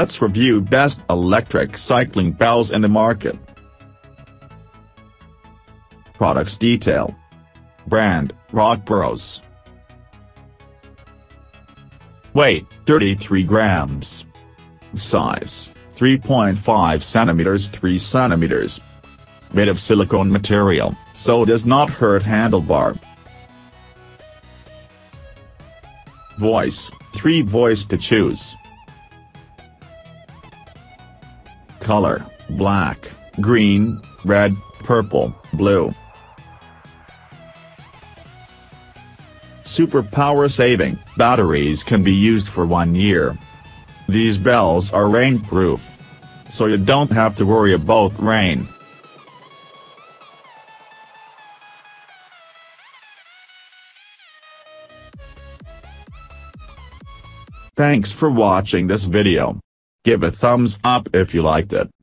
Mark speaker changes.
Speaker 1: Let's review best electric cycling bells in the market. Products detail. Brand, Rockbros. Weight, 33 grams. Size, 3.5 centimeters 3 centimeters. Made of silicone material, so does not hurt handlebar. Voice, 3 voice to choose. Color, black, green, red, purple, blue. Super power saving, batteries can be used for 1 year. These bells are rainproof, so you don't have to worry about rain. Thanks for watching this video. Give a thumbs up if you liked it.